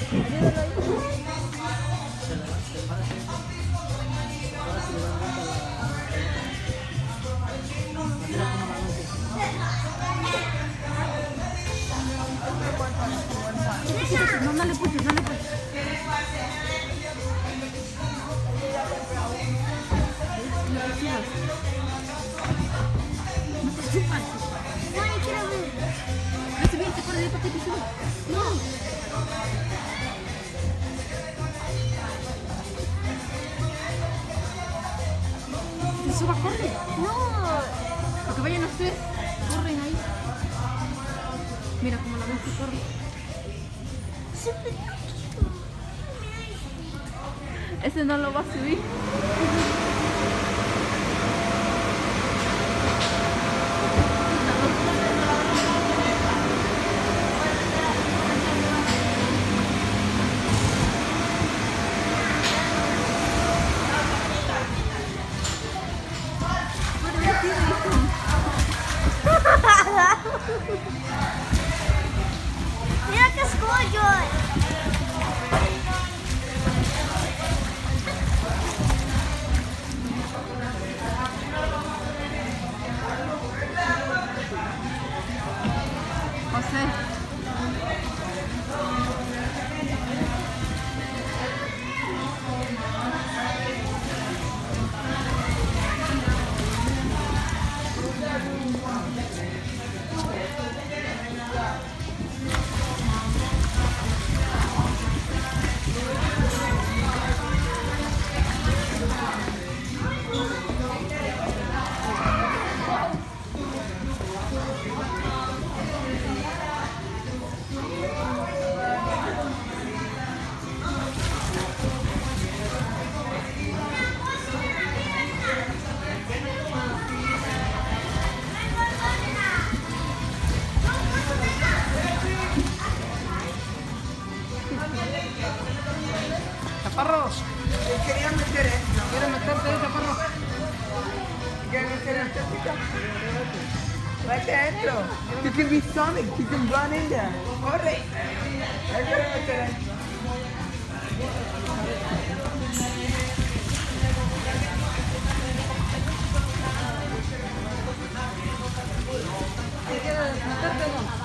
No, no le puches, no le puches. No te chupas. No, yo quiero ver. No se viene, te corre de paquete y sube. No. Que suba, corre. No. Para que vayan ustedes. Corren ahí. Mira cómo la ves que corre. Súper loquito. Ese no lo va a subir. Mira qué escollo. José. Chaparro. Quería meter esto. ¿Quieres meterte ahí, Chaparro? ¿Quieres meter esto? Vete adentro. You can be Sonic. You can run in there. Corre. Yo quiero meter esto. ¿Quieres meterte o no?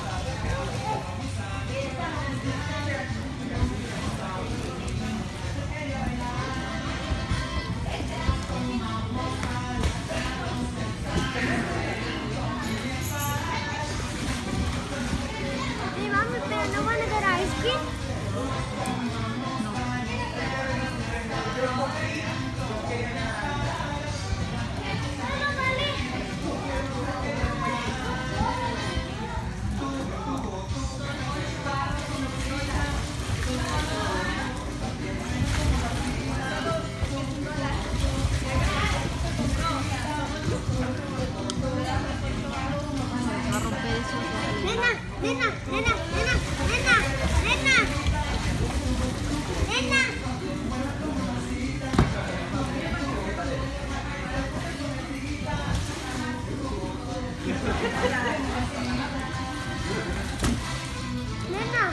Hey, mami, pero no van a dar ice cream. No, dale. Va a romper eso. Nena, nena, nena, nena, nena, nena. Nena. Nena.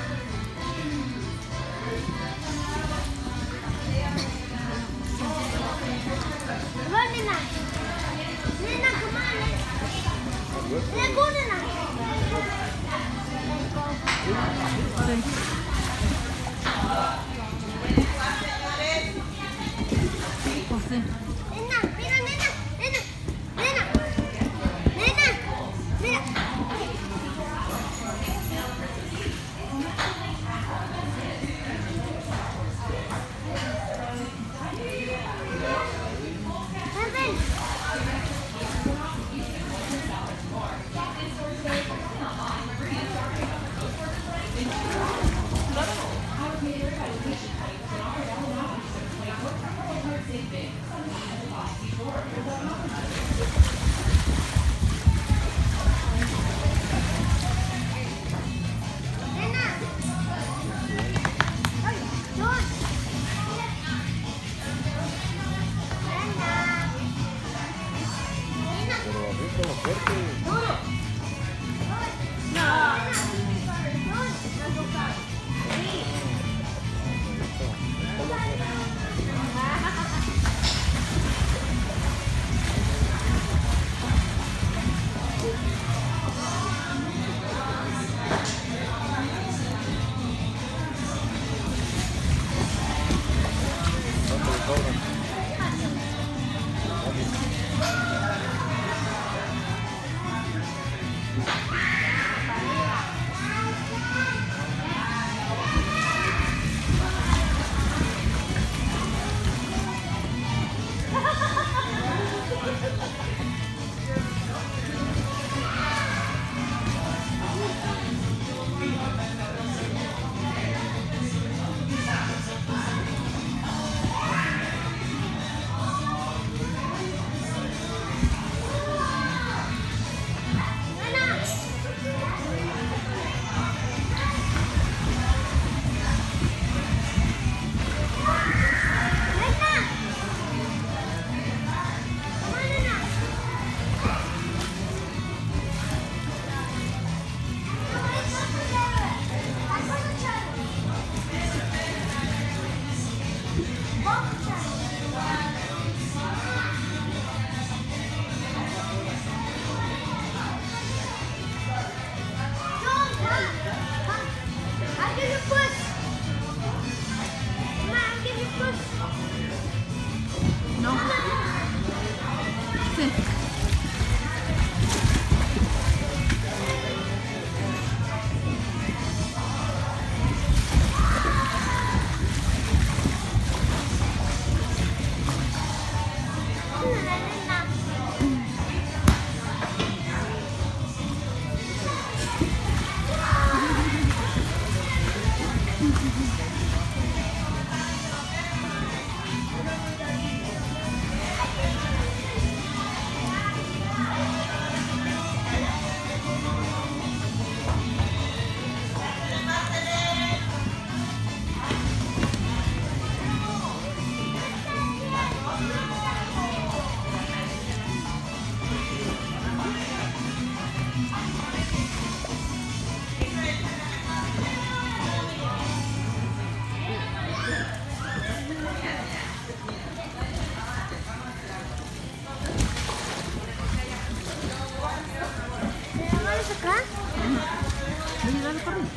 Come on, Nena. Nena, come on. Nena, go, Nena. José. Nena, mira, nena, nena, nena, nena, mira. Ven, ven. Nena. ¿Vamos acá? Voy a darle corriente.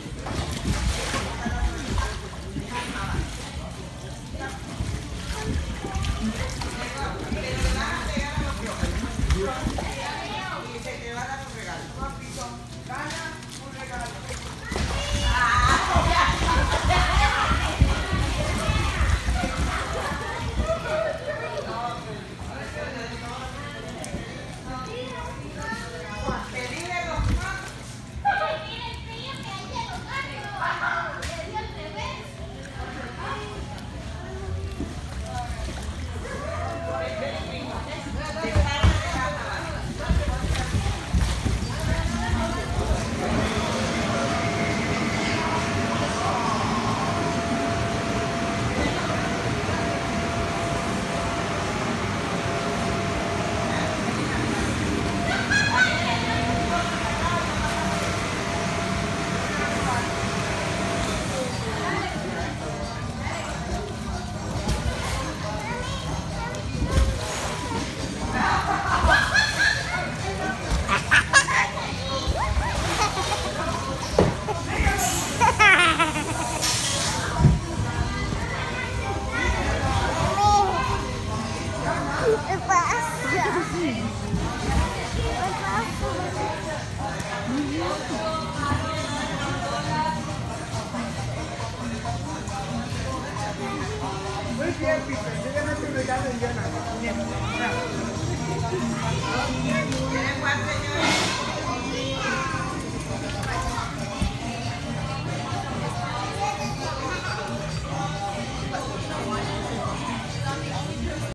¿Qué pasa? Muy bien, Peter. Yo ya no te regalo el Jonathan. Bien.